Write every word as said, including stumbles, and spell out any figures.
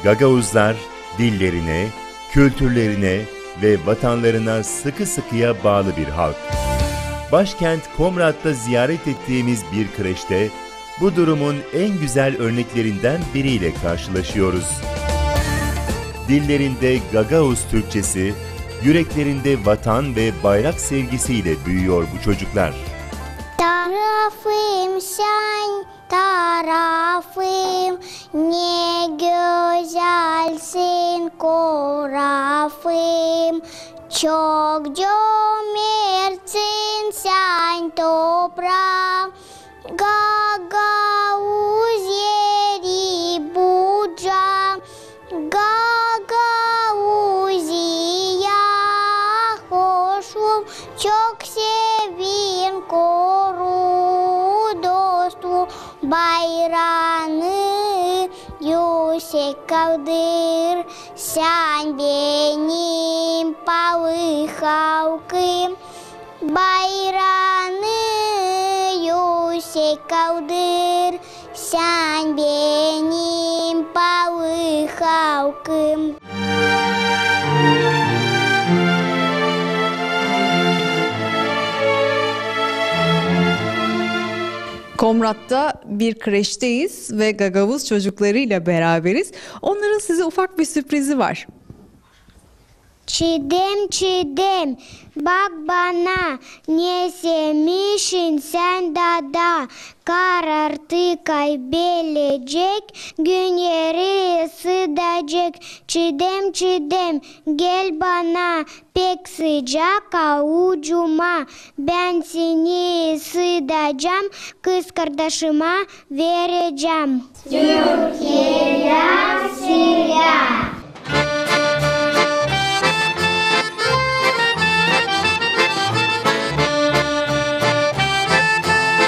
Gagavuzlar dillerine, kültürlerine ve vatanlarına sıkı sıkıya bağlı bir halk. Başkent Komrat'ta ziyaret ettiğimiz bir kreşte bu durumun en güzel örneklerinden biriyle karşılaşıyoruz. Dillerinde Gagavuz Türkçesi, yüreklerinde vatan ve bayrak sevgisiyle büyüyor bu çocuklar. Tarafım sen, tarafım, ne güzelsin korafım. Çok cömertsin sen toprağım, Gagavuz yeri bucağım, Gagavuziya hoşum, çok sevin koru dostu, bayrağını yüksek kaldır, sen benim palı halkım, bayrağını yüksek kaldır, sen benim palı halkım. Komrat'ta bir kreşteyiz ve Gagavuz çocuklarıyla beraberiz. Onların size ufak bir sürprizi var. Çiğdem çiğdem bak bana, ne sevmişsin sen dada, karartı kaybedecek, gün yeri ısıtacak. Çiğdem çiğdem gel bana, pek sıcak avucuma, ben seni ısıtacağım, kız kardeşime vereceğim. Türkiye